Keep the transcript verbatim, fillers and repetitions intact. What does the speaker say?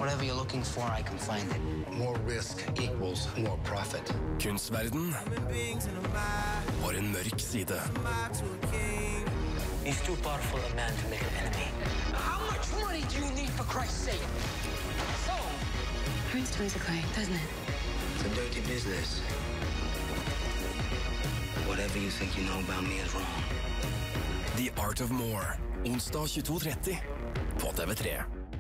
Whatever you're looking for, I can find it. More risk equals more profit. Kunstverden har en mørk side. He's too powerful a man to make an enemy. How much money do you need for Christ's sake? So... Hurts to a clay, doesn't it? It's a dirty business. Whatever you think you know about me is wrong. The Art of More. Onsdag tjueto tretti på T V tre.